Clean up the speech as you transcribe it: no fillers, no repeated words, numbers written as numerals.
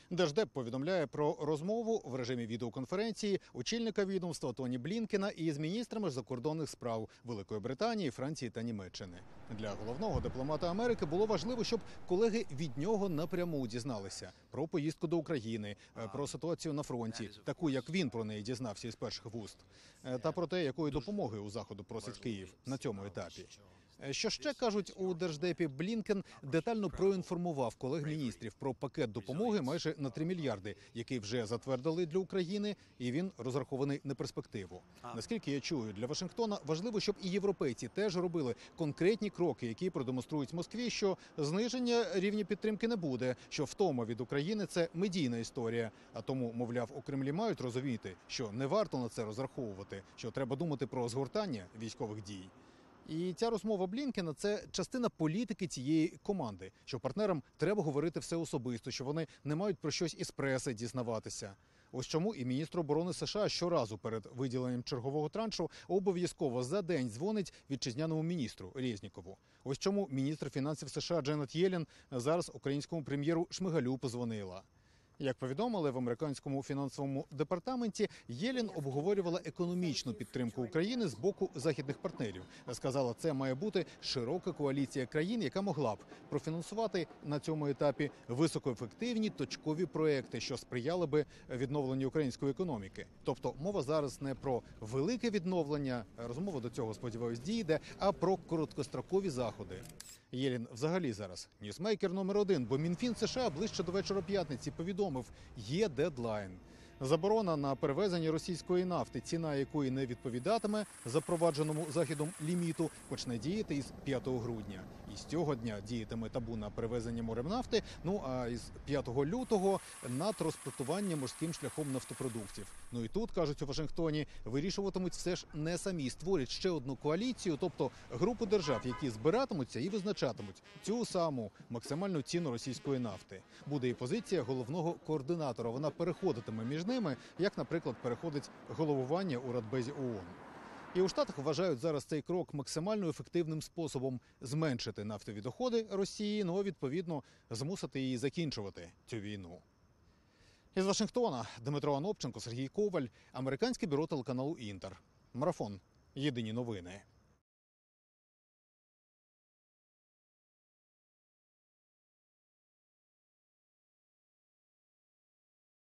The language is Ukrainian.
Держдеп повідомляє про розмову в режимі відеоконференції очільника відомства Тоні Блінкена із міністрами закордонних справ Великої Британії, Франції та Німеччини. Для головного дипломата Америки було важливо, щоб колеги від нього напряму дізналися про поїздку до України, про ситуацію на фронті, таку, як він про неї дізнався із перших вуст, та про те, якої допомоги у Заходу просить Київ на цьому етапі. Що ще, кажуть у Держдепі, Блінкен детально проінформував колег-міністрів про пакет допомоги майже на 3 мільярди, який вже затвердили для України, і він розрахований на перспективу. Наскільки я чую, для Вашингтона важливо, щоб і європейці теж робили конкретні кроки, які продемонструють Москві, що зниження рівня підтримки не буде, що втома від України – це медійна історія. А тому, мовляв, у Кремлі мають розуміти, що не варто на це розраховувати, що треба думати про згортання військових дій. І ця розмова Блінкена – це частина політики цієї команди, що партнерам треба говорити все особисто, що вони не мають про щось із преси дізнаватися. Ось чому і міністр оборони США щоразу перед виділенням чергового траншу обов'язково за день дзвонить вітчизняному міністру Резнікову. Ось чому міністр фінансів США Дженет Єлен зараз українському прем'єру Шмигалю позвонила. Як повідомили в американському фінансовому департаменті, Єлен обговорювала економічну підтримку України з боку західних партнерів. Сказала, це має бути широка коаліція країн, яка могла б профінансувати на цьому етапі високоефективні точкові проекти, що сприяли би відновленню української економіки. Тобто мова зараз не про велике відновлення, розмова до цього, сподіваюсь, дійде, а про короткострокові заходи. Єлен взагалі зараз ньюсмейкер номер 1, бо Мінфін США ближче до вечора п'ятниці повідомив – є дедлайн. Заборона на перевезення російської нафти, ціна якої не відповідатиме запровадженому Західом ліміту, почне діяти із 5 грудня. І з цього дня діятиме табу на перевезення морем нафти, ну а із 5 лютого на транспортування морським шляхом нафтопродуктів. Ну і тут, кажуть у Вашингтоні, вирішуватимуть все ж не самі, створять ще одну коаліцію, тобто групу держав, які збиратимуться і визначатимуть цю саму максимальну ціну російської нафти. Буде і позиція головного координатора, вона переходитиме між ними, як, наприклад, переходить головування у Радбезі ООН. І у Штатах вважають зараз цей крок максимально ефективним способом зменшити нафтові доходи Росії, ну, відповідно, змусити її закінчувати цю війну. Із Вашингтона Дмитро Анопченко, Сергій Коваль, американське бюро телеканалу «Інтер». Марафон. Єдині новини.